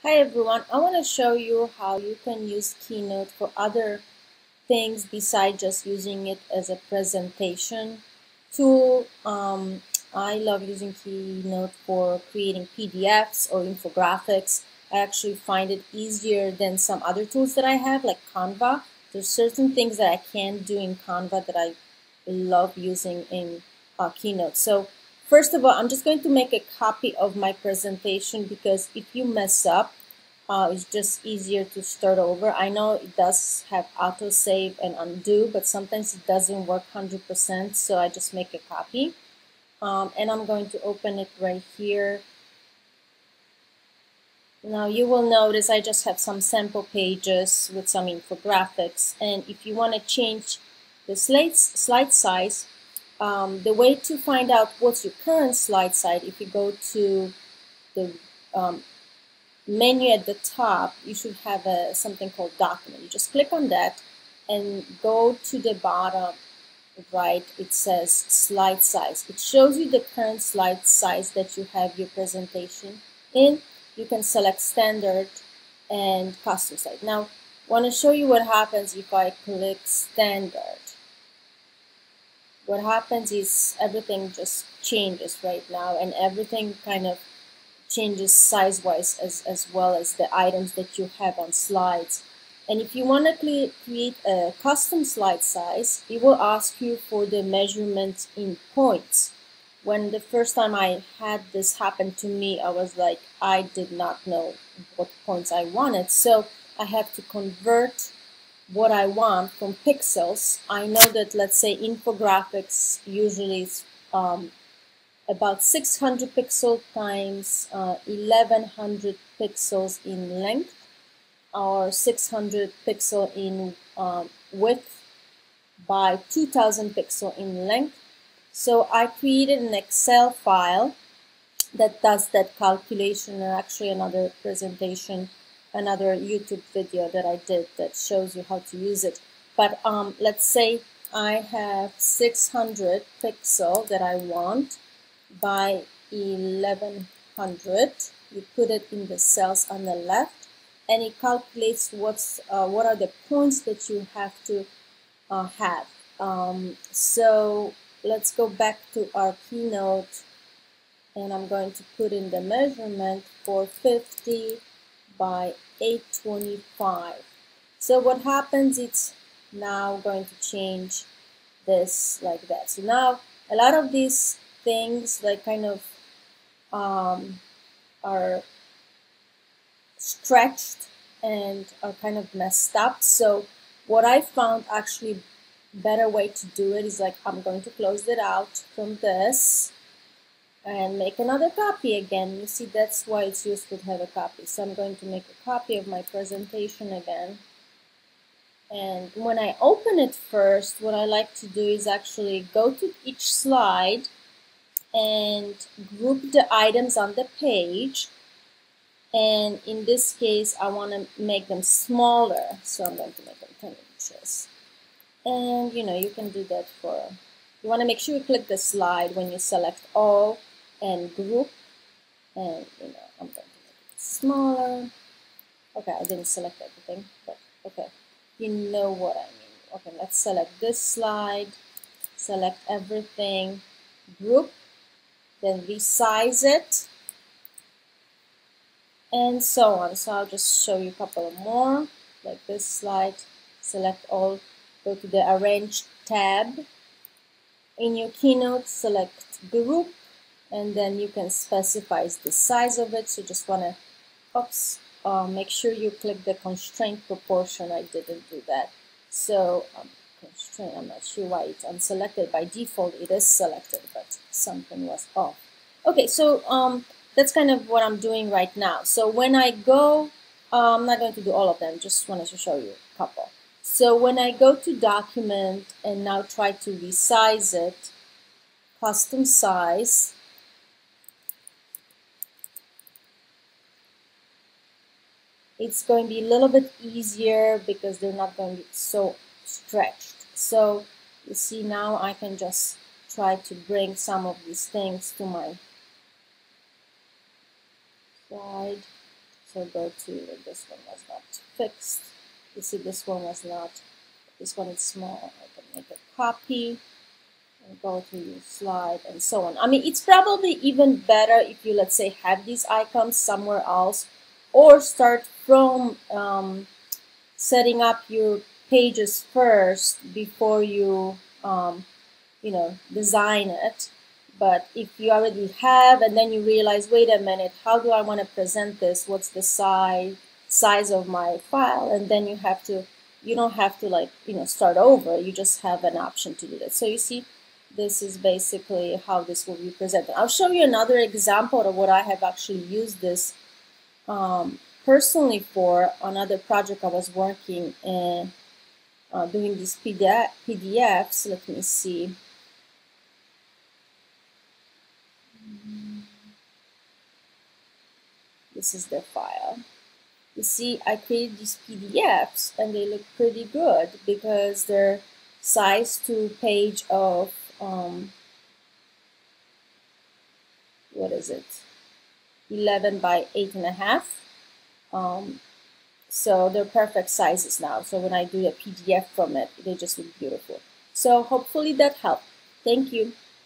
Hi everyone, I want to show you how you can use Keynote for other things besides just using it as a presentation tool. I love using Keynote for creating PDFs or infographics. I actually find it easier than some other tools that I have, like Canva. There's certain things that I can't do in Canva that I love using in Keynote. So first of all, I'm just going to make a copy of my presentation because if you mess up, it's just easier to start over. I know it does have autosave and undo, but sometimes it doesn't work 100%, so I just make a copy. And I'm going to open it right here. Now you will notice I just have some sample pages with some infographics, and if you want to change the slide size, the way to find out what's your current slide size, if you go to the menu at the top, you should have something called document. You just click on that and go to the bottom right. It says slide size. It shows you the current slide size that you have your presentation in. You can select standard and custom size. Now, I want to show you what happens if I click standard. What happens is everything just changes right now, and everything kind of changes size-wise as well as the items that you have on slides. And if you want to create a custom slide size, it will ask you for the measurements in points. When the first time I had this happen to me, I was like, I did not know what points I wanted. So I have to convert what I want from pixels. I know that, let's say, infographics usually is about 600 pixel times 1100 pixels in length, or 600 pixel in width by 2000 pixel in length. So I created an Excel file that does that calculation, and actually another presentation, another YouTube video that I did that shows you how to use it. But let's say I have 600 pixel that I want by 1100. You put it in the cells on the left, and it calculates what are the points that you have to have. So let's go back to our Keynote, and I'm going to put in the measurement for 50 by 825. So what happens, it's now going to change this like that. So now a lot of these things like kind of are stretched and are kind of messed up. So what I found actually better way to do it is like, I'm going to close it out from this and make another copy again. You see, that's why it's useful to have a copy. So I'm going to make a copy of my presentation again. And when I open it first, what I like to do is actually go to each slide and group the items on the page. And in this case, I want to make them smaller, so I'm going to make them 10 inches. And you can do that for, you want to make sure you click the slide when you select all and group. And I'm going to make it smaller. Okay, I didn't select everything, but okay, you know what I mean. Okay, let's select this slide, select everything, group, then resize it, and so on. So I'll just show you a couple more, like this slide. Select all, go to the Arrange tab. In your Keynote, select Group, and then you can specify the size of it. So just want to, make sure you click the Constraint Proportion. I didn't do that. So constraint, I'm not sure why it's unselected. By default, it is selected, but something was off. Okay, so that's kind of what I'm doing right now. So when I go, I'm not going to do all of them, just wanted to show you a couple. So when I go to Document and now try to resize it, custom size, it's going to be a little bit easier because they're not going to be so stretched. So you see, now I can just try to bring some of these things to my slide. So go to, this one was not fixed. You see this one was not, this one is small. I can make a copy and go to your slide and so on. I mean, it's probably even better if you, let's say, have these icons somewhere else, or start from setting up your pages first before you, you know, design it. But if you already have, and then you realize, wait a minute, how do I want to present this? What's the size of my file? And then you have to, you don't have to, like, you know, start over. You just have an option to do that. So you see, this is basically how this will be presented. I'll show you another example of what I have actually used this personally for another project I was working in, doing these PDFs. Let me see. This is the file. You see, I created these PDFs and they look pretty good because they're size to page of, what is it? 11 by 8.5. So they're perfect sizes now. So when I do a PDF from it, they just look beautiful. So hopefully that helped. Thank you.